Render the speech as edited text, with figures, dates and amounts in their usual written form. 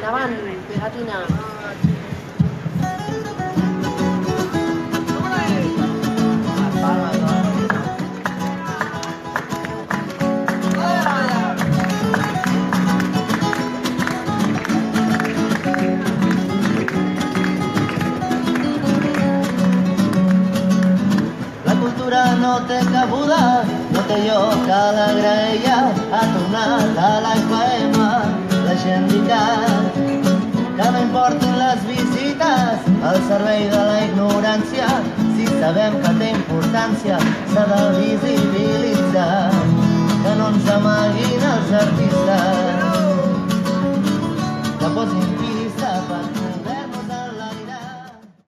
Endavant, pegatina. No té cabuda, no té lloc a la graella, ha tornat a la FM, la Gendicat. Que no importin les visites, el servei de la ignorància, si sabem que té importància, s'ha de visibilitzar. Que no ens amaguin els artistes, que posin fi